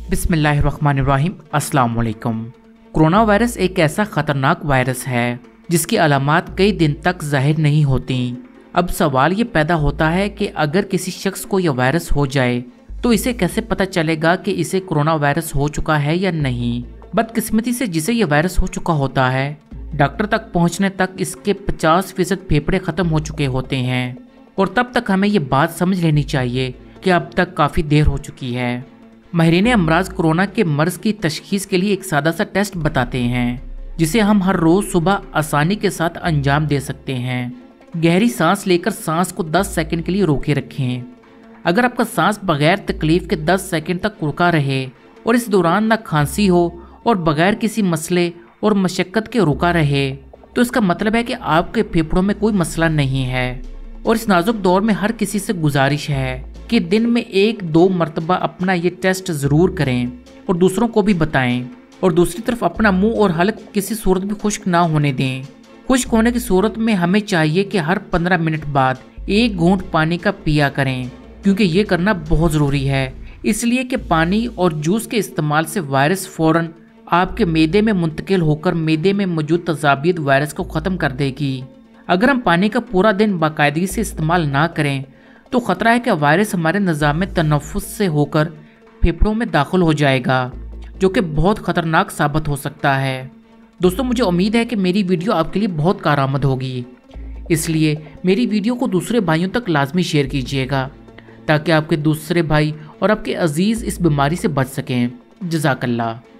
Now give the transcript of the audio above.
बिस्मिल्लाहिर्रहमानिर्रहीम। अस्सलाम वालेकुम। कोरोना वायरस एक ऐसा ख़तरनाक वायरस है जिसकी अलामात कई दिन तक जाहिर नहीं होती। अब सवाल ये पैदा होता है कि अगर किसी शख्स को यह वायरस हो जाए तो इसे कैसे पता चलेगा कि इसे कोरोना वायरस हो चुका है या नहीं। बदकिस्मती से जिसे यह वायरस हो चुका होता है, डॉक्टर तक पहुंचने तक इसके 50% फेफड़े ख़त्म हो चुके होते हैं और तब तक हमें ये बात समझ लेनी चाहिए कि अब तक काफ़ी देर हो चुकी है। माहिरीन अमराज कोरोना के मर्ज की तशखीस के लिए एक सादा सा टेस्ट बताते हैं जिसे हम हर रोज़ सुबह आसानी के साथ अंजाम दे सकते हैं। गहरी सांस लेकर सांस को 10 सेकंड के लिए रोके रखें। अगर आपका सांस बगैर तकलीफ के 10 सेकंड तक रुका रहे और इस दौरान ना खांसी हो और बगैर किसी मसले और मशक्क़त के रुका रहे तो इसका मतलब है कि आपके फेफड़ों में कोई मसला नहीं है। और इस नाजुक दौर में हर किसी से गुजारिश है कि दिन में 1-2 मरतबा अपना ये टेस्ट ज़रूर करें और दूसरों को भी बताएं। और दूसरी तरफ अपना मुंह और हलक किसी सूरत में खुश्क ना होने दें। खुश्क होने की सूरत में हमें चाहिए कि हर 15 मिनट बाद 1 घूंट पानी का पिया करें, क्योंकि ये करना बहुत ज़रूरी है। इसलिए कि पानी और जूस के इस्तेमाल से वायरस फ़ौरन आपके मैदे में मुंतकिल होकर मैदे में मौजूद तजाबियत वायरस को ख़त्म कर देगी। अगर हम पानी का पूरा दिन बाकायदगी से इस्तेमाल ना करें तो ख़तरा है कि वायरस हमारे निज़ाम तनफ़ुस से होकर फेफड़ों में दाखिल हो जाएगा, जो कि बहुत ख़तरनाक साबित हो सकता है। दोस्तों, मुझे उम्मीद है कि मेरी वीडियो आपके लिए बहुत कारआमद होगी, इसलिए मेरी वीडियो को दूसरे भाइयों तक लाजमी शेयर कीजिएगा ताकि आपके दूसरे भाई और आपके अजीज़ इस बीमारी से बच सकें। जज़ाकल्लाह।